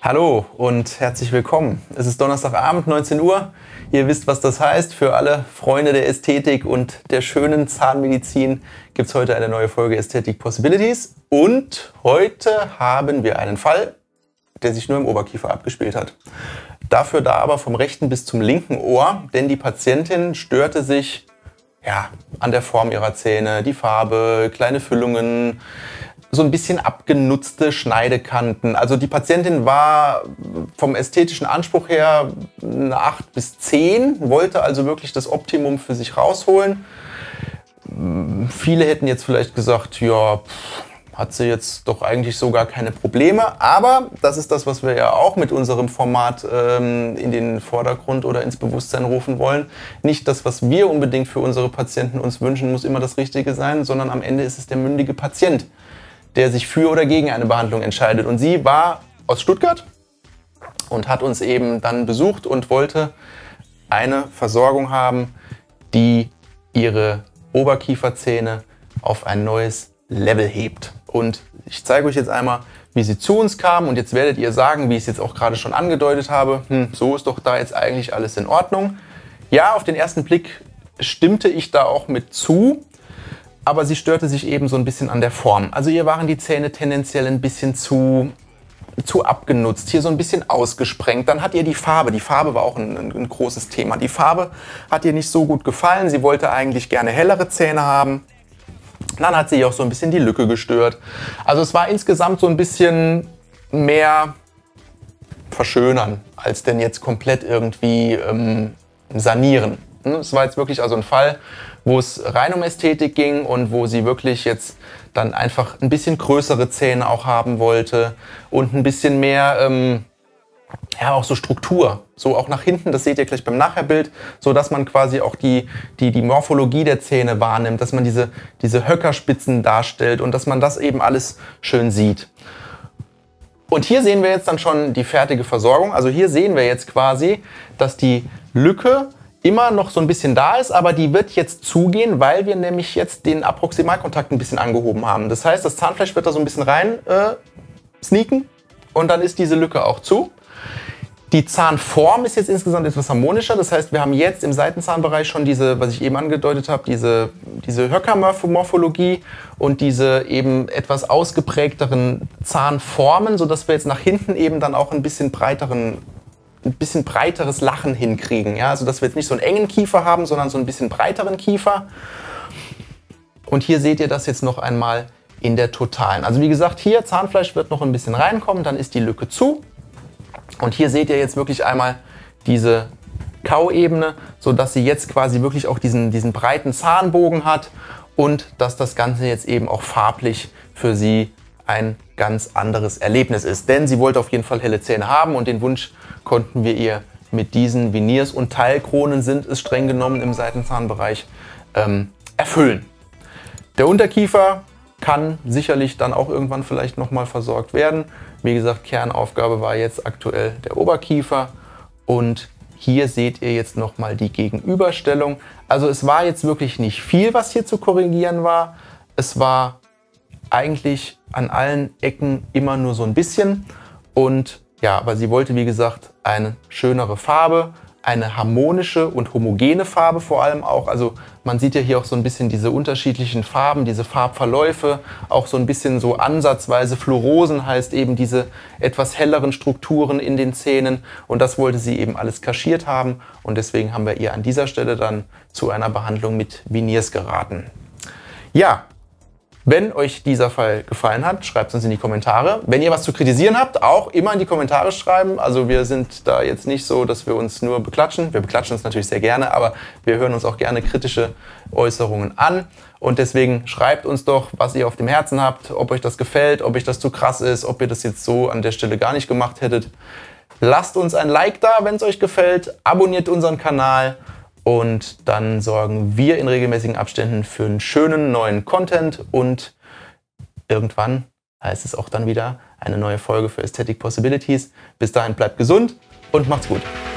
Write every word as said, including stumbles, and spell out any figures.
Hallo und herzlich willkommen. Es ist Donnerstagabend, neunzehn Uhr. Ihr wisst, was das heißt. Für alle Freunde der Ästhetik und der schönen Zahnmedizin gibt es heute eine neue Folge Aesthetic Possibilities. Und heute haben wir einen Fall, der sich nur im Oberkiefer abgespielt hat. Dafür da aber vom rechten bis zum linken Ohr, denn die Patientin störte sich ja, an der Form ihrer Zähne, die Farbe, kleine Füllungen, so ein bisschen abgenutzte Schneidekanten. Also die Patientin war vom ästhetischen Anspruch her eine acht bis zehn, wollte also wirklich das Optimum für sich rausholen. Viele hätten jetzt vielleicht gesagt, ja, pff, hat sie jetzt doch eigentlich so gar keine Probleme. Aber das ist das, was wir ja auch mit unserem Format ähm, in den Vordergrund oder ins Bewusstsein rufen wollen. Nicht das, was wir unbedingt für unsere Patienten uns wünschen, muss immer das Richtige sein, sondern am Ende ist es der mündige Patient, der sich für oder gegen eine Behandlung entscheidet. Und sie war aus Stuttgart und hat uns eben dann besucht und wollte eine Versorgung haben, die ihre Oberkieferzähne auf ein neues Level hebt. Und ich zeige euch jetzt einmal, wie sie zu uns kam. Und jetzt werdet ihr sagen, wie ich es jetzt auch gerade schon angedeutet habe, hm, so ist doch da jetzt eigentlich alles in Ordnung. Ja, auf den ersten Blick stimmte ich da auch mit zu. Aber sie störte sich eben so ein bisschen an der Form. Also ihr waren die Zähne tendenziell ein bisschen zu, zu abgenutzt, hier so ein bisschen ausgesprengt. Dann hat ihr die Farbe, die Farbe war auch ein, ein, ein großes Thema. Die Farbe hat ihr nicht so gut gefallen. Sie wollte eigentlich gerne hellere Zähne haben. Dann hat sie auch so ein bisschen die Lücke gestört. Also es war insgesamt so ein bisschen mehr verschönern, als denn jetzt komplett irgendwie ähm, sanieren. Es war jetzt wirklich also ein Fall, wo es rein um Ästhetik ging und wo sie wirklich jetzt dann einfach ein bisschen größere Zähne auch haben wollte und ein bisschen mehr, ähm, ja, auch so Struktur, so auch nach hinten, das seht ihr gleich beim Nachherbild, so dass man quasi auch die, die, die Morphologie der Zähne wahrnimmt, dass man diese, diese Höckerspitzen darstellt und dass man das eben alles schön sieht. Und hier sehen wir jetzt dann schon die fertige Versorgung, also hier sehen wir jetzt quasi, dass die Lücke immer noch so ein bisschen da ist, aber die wird jetzt zugehen, weil wir nämlich jetzt den Approximalkontakt ein bisschen angehoben haben. Das heißt, das Zahnfleisch wird da so ein bisschen rein äh, sneaken und dann ist diese Lücke auch zu. Die Zahnform ist jetzt insgesamt etwas harmonischer. Das heißt, wir haben jetzt im Seitenzahnbereich schon diese, was ich eben angedeutet habe, diese, diese Höckermorphologie und diese eben etwas ausgeprägteren Zahnformen, sodass wir jetzt nach hinten eben dann auch ein bisschen breiteren ein bisschen breiteres Lachen hinkriegen. Ja? Also dass wir jetzt nicht so einen engen Kiefer haben, sondern so ein bisschen breiteren Kiefer. Und hier seht ihr das jetzt noch einmal in der totalen. Also wie gesagt, hier Zahnfleisch wird noch ein bisschen reinkommen, dann ist die Lücke zu. Und hier seht ihr jetzt wirklich einmal diese Kauebene, sodass sie jetzt quasi wirklich auch diesen, diesen breiten Zahnbogen hat und dass das Ganze jetzt eben auch farblich für sie ein ganz anderes Erlebnis ist. Denn sie wollte auf jeden Fall helle Zähne haben und den Wunsch konnten wir ihr mit diesen Veneers und Teilkronen sind es streng genommen im Seitenzahnbereich ähm, erfüllen. Der Unterkiefer kann sicherlich dann auch irgendwann vielleicht nochmal versorgt werden. Wie gesagt, Kernaufgabe war jetzt aktuell der Oberkiefer und hier seht ihr jetzt nochmal die Gegenüberstellung. Also es war jetzt wirklich nicht viel, was hier zu korrigieren war. Es war eigentlich an allen Ecken immer nur so ein bisschen und ja, aber sie wollte, wie gesagt, eine schönere Farbe, eine harmonische und homogene Farbe vor allem auch. Also man sieht ja hier auch so ein bisschen diese unterschiedlichen Farben, diese Farbverläufe, auch so ein bisschen so ansatzweise Fluorosen heißt eben diese etwas helleren Strukturen in den Zähnen und das wollte sie eben alles kaschiert haben und deswegen haben wir ihr an dieser Stelle dann zu einer Behandlung mit Veneers geraten. Ja. Wenn euch dieser Fall gefallen hat, schreibt es uns in die Kommentare. Wenn ihr was zu kritisieren habt, auch immer in die Kommentare schreiben. Also wir sind da jetzt nicht so, dass wir uns nur beklatschen. Wir beklatschen uns natürlich sehr gerne, aber wir hören uns auch gerne kritische Äußerungen an. Und deswegen schreibt uns doch, was ihr auf dem Herzen habt, ob euch das gefällt, ob euch das zu krass ist, ob ihr das jetzt so an der Stelle gar nicht gemacht hättet. Lasst uns ein Like da, wenn es euch gefällt. Abonniert unseren Kanal. Und dann sorgen wir in regelmäßigen Abständen für einen schönen neuen Content und irgendwann heißt es auch dann wieder eine neue Folge für Aesthetic Possibilities. Bis dahin bleibt gesund und macht's gut.